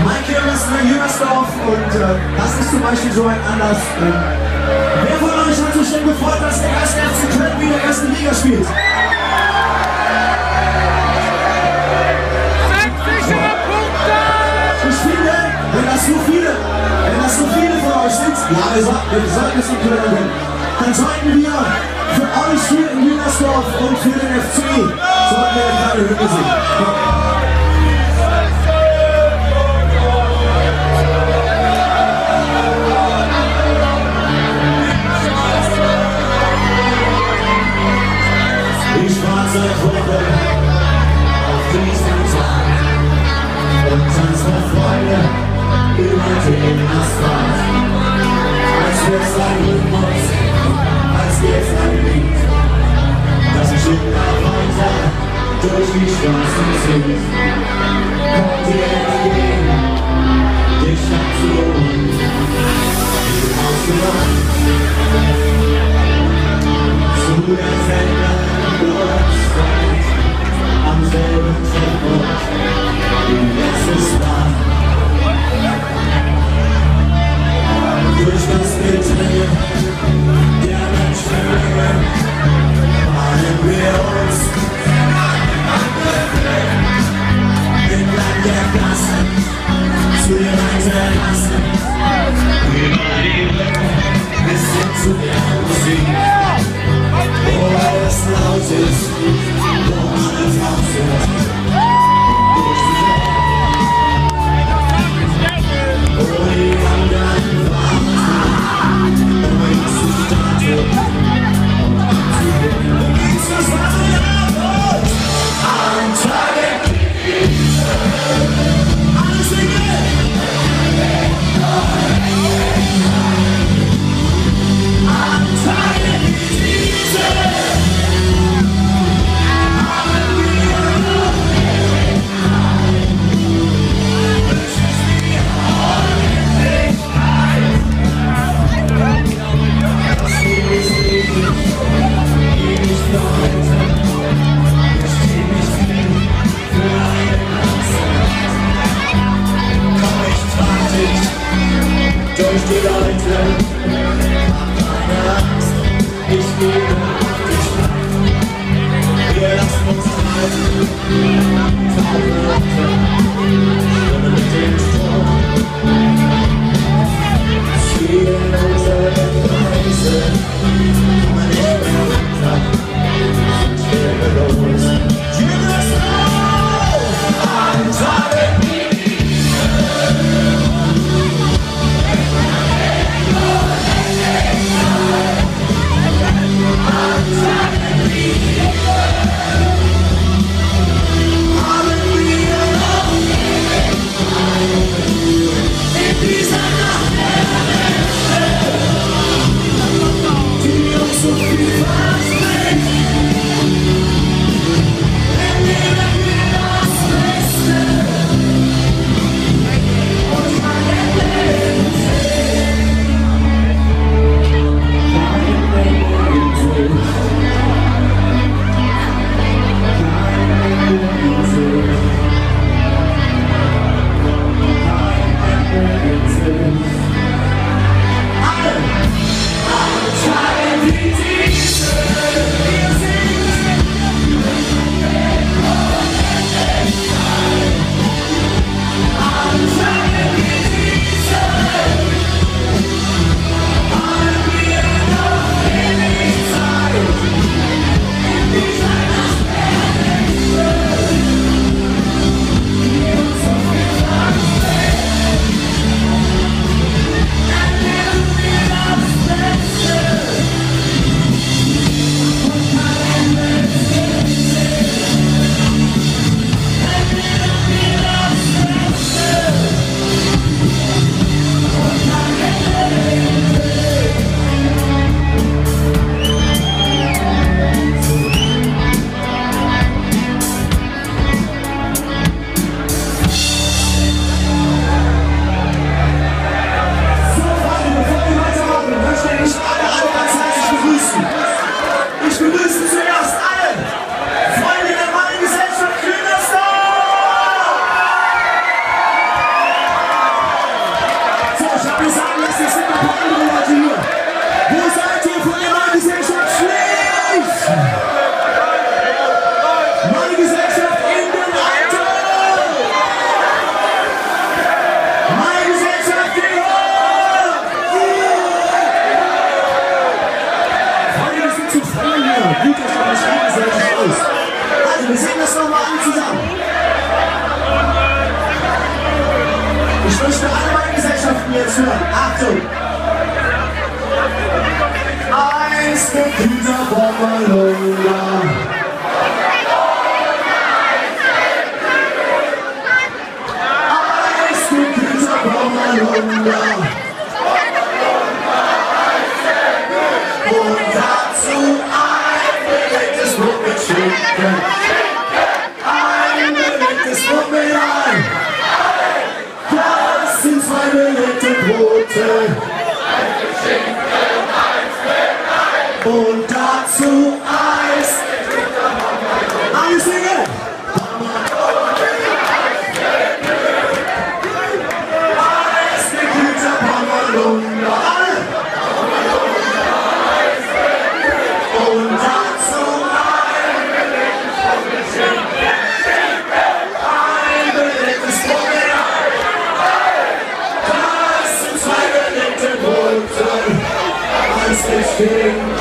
Maikirmes in Jüngersdorf und das ist zum Beispiel so ein Anlass. Wer von euch hat sich denn gefreut, dass der erste FC Köln wieder erste Liga spielt? Ich finde, wenn das so viele von euch sind, ja, wir sollten es in Köln gewinnen, dann sollten wir für euch hier in Jüngersdorf und für den FC sollten wir eine kleine Hymne singen. Ich war seit Wochen auf diesem Tag und tanz vor Freude über den Asphalt. Als wär's ein Rhythmus, als wär's ein Lied, das ich immer weiter durch die Straßen zieht. Kommt dir entgegen, dich abzuholen, ausgemacht zu der Sender. Am selben Tempo, wie letztes Mal. Durch das Getriebe der Menschenmenge bahnen wir uns entlang der Gassen zu den Terrassen, über die Brücke bis hin zu der Musik. Wo alles laut ist, wo alles aushört, durch die Welt, wo die anderen warten, wo ich zu starten, gibt's das Material am Tage, alles egal. jetzt hören. Achtung! Eins gekühlter Bommalunga. Eins gekühlter Bommalunga. Und dazu ein belegtes Brot mit Schinken. Ein belegtes Brot mit Ei. Das sind zwei belegte Brote. Und dazu Eis. Alle singen! Eis gekühlter Bommalunga. Alle! Und dazu ein belegtes Brot mit Ei. Das sind zwei belegte Brote. Eis mit Schinken.